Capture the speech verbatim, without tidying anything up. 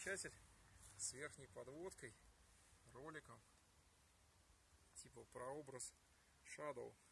излучатель с верхней подводкой, роликом, типа прообраз Shadow.